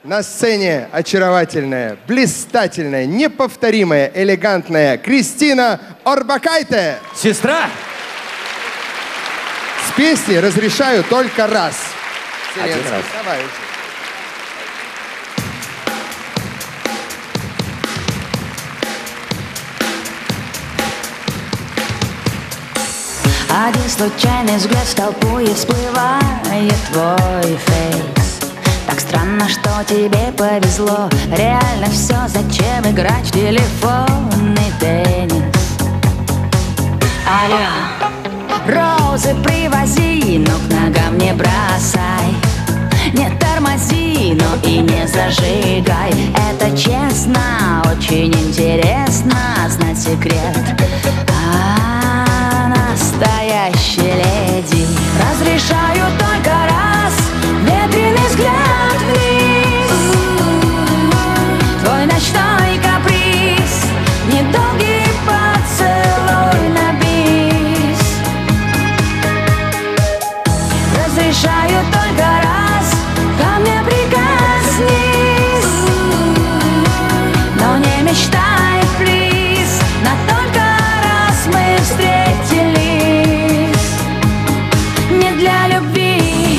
На сцене очаровательная, блистательная, неповторимая, элегантная Кристина Орбакайте. Сестра! С песней разрешаю только раз. Один раз. Давай уже. Один случайный взгляд в толпу и всплывает твой фейс. Так странно, что тебе повезло. Реально все, зачем играть в телефонный теннис? Алло, розы привози, но к ногам не бросай. Не тормози, но и не зажигай. Это честно, очень интересно знать секрет. Настоящей леди. Разрешаю только раз ветреный взгляд вниз. Твой ночной каприз, недолгий поцелуй на бис. Разрешаю только раз ко мне прикоснись. Но не мечтай, плиз, на только раз мы встретились. Для любви.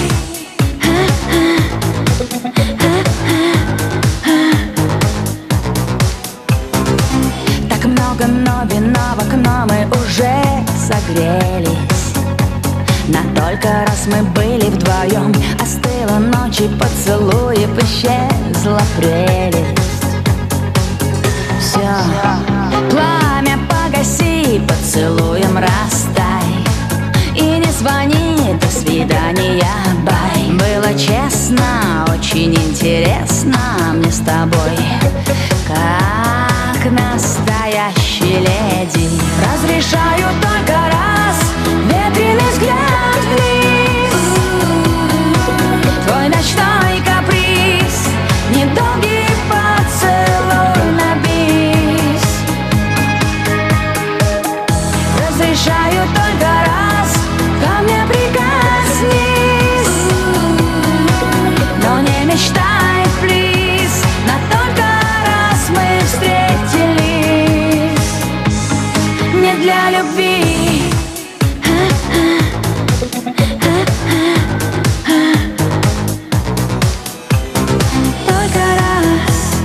Так много новинок, но мы уже согрелись. На только раз мы были вдвоем. Остыла ночь и поцелуев, исчезла прелесть. Все, пламя погаси, поцелуем растай. И не звони, до свидания, бай. Было честно, очень интересно мне с тобой, как настоящей леди. Разрешаю только раз ветреный взгляд вниз. Твой ночной каприз, недолгий поцелуй на бис. Разрешаю только раз ко мне прикоснись. Но не мечтай, плиз, на только раз мы встретились. Не для любви. Только раз.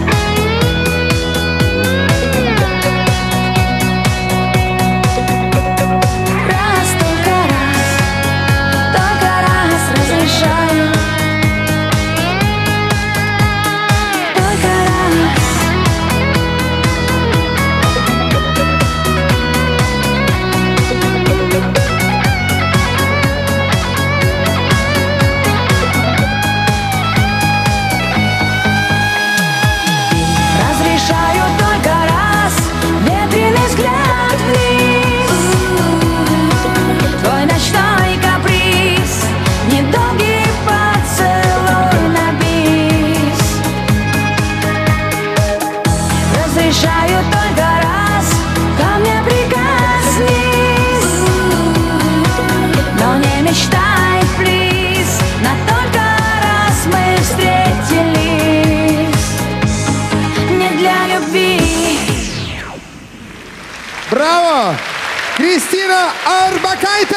Раз, только раз. Только раз разрешаю. Только раз. Разрешаю только раз ветреный взгляд вниз. Твой ночной каприз, недолгий поцелуй на бис. Разрешаю только раз ко мне прикоснись. Но не мечтай, плиз, на только раз мы встретились. Не для любви. Браво! Кристина Орбакайте!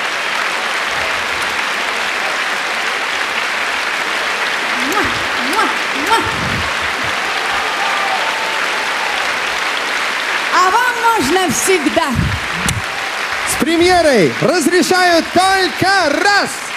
А вам можно всегда. С премьерой разрешаю только раз!